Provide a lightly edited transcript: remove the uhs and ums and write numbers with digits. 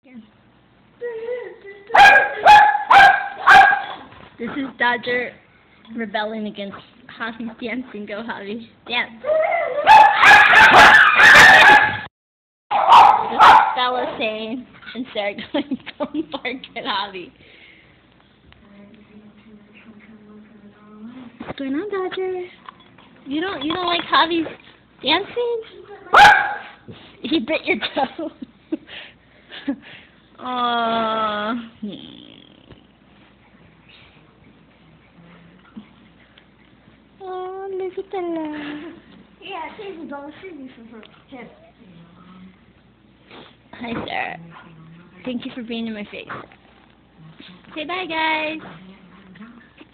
This is Dodger rebelling against Javi's dancing. Go, Javi. Dance. This is Bella saying, and Sarah going, don't bark at Javi. What's going on, Dodger? You don't like Javi's dancing? He bit your toe. Aww. Oh, look at that. Yeah, Xavier don't see me for him. Hi, Sarah. Thank you for being in my face. Say bye, guys.